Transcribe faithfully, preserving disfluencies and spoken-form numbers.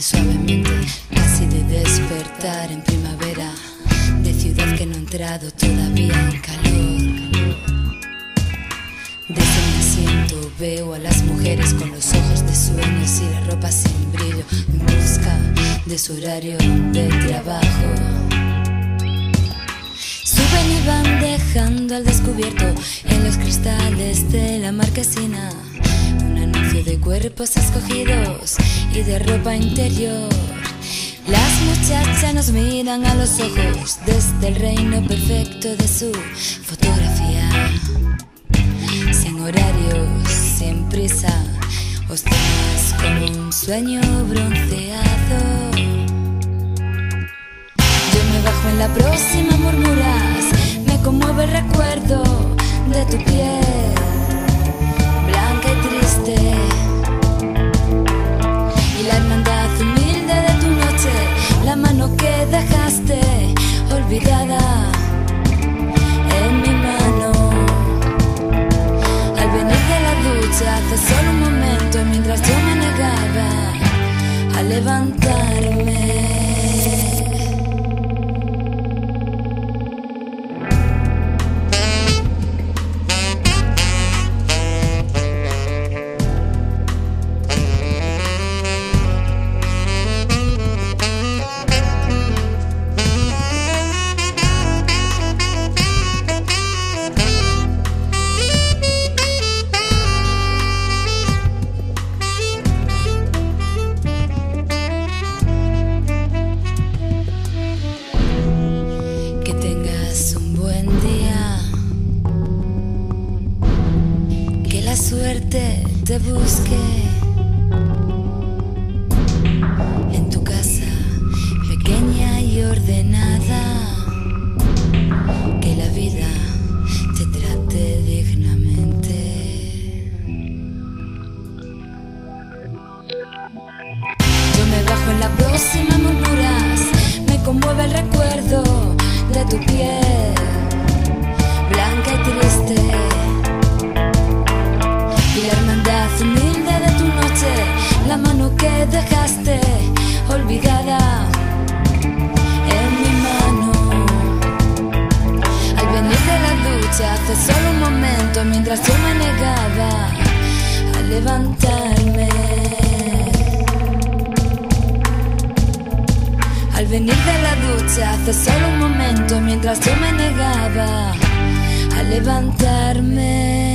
suavemente, casi de despertar en primavera, de ciudad que no ha entrado todavía en calor. Desde mi asiento veo a las mujeres con los ojos de sueños y la ropa sin brillo, en busca de su horario de trabajo. Suben y van dejando al descubierto en los cristales de la marquesina un anuncio de cuerpos escogidos y de ropa interior. Las muchachas nos miran a los ojos desde el reino perfecto de su fotografía. Sin horarios, sin prisa, obscenas como un sueño bronceado. Yo me bajo en la próxima, murmuras, me conmueve el recuerdo de tu piel blanca y triste, y la hermandad humilde de tu noche, la mano que dejaste olvidada en mi mano. Al venir de la ducha hace solo un momento, mientras yo me negaba a levantarme. La suerte te busque en tu casa pequeña y ordenada, que la vida te trate dignamente. Yo me bajo en la próxima, murmuras, me conmueve el recuerdo de tu piel blanca y triste, y la hermandad humilde de tu noche, la mano que dejaste olvidada en mi mano. Al venir de la ducha hace solo un momento, mientras yo me negaba a levantarme. Al venir de la ducha hace solo un momento, mientras yo me negaba a levantarme.